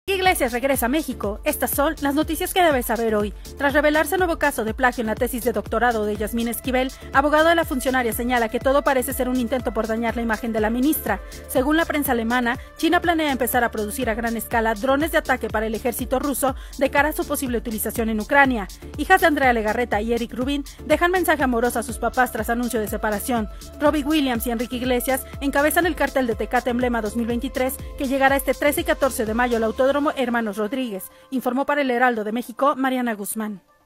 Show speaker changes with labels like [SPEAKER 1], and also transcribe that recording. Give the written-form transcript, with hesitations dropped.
[SPEAKER 1] Iglesias regresa a México. Estas son las noticias que debes saber hoy. Tras revelarse nuevo caso de plagio en la tesis de doctorado de Yasmín Esquivel, abogado de la funcionaria señala que todo parece ser un intento por dañar la imagen de la ministra. Según la prensa alemana, China planea empezar a producir a gran escala drones de ataque para el ejército ruso de cara a su posible utilización en Ucrania. Hijas de Andrea Legarreta y Eric Rubin dejan mensaje amoroso a sus papás tras anuncio de separación. Robbie Williams y Enrique Iglesias encabezan el cartel de Tecate Emblema 2023 que llegará este 13 y 14 de mayo al Autódromo Hermanos Rodríguez, informó para el Heraldo de México Mariana Guzmán.